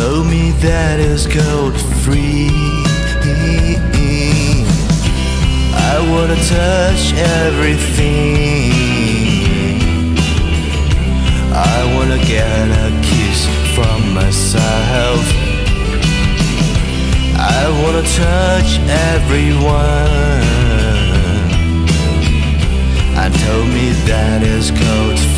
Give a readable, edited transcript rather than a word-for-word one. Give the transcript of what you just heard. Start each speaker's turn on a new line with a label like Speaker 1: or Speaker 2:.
Speaker 1: told me that it's gold free. I wanna touch everything. I wanna get a kiss from myself. I wanna touch everyone, and told me that it's gold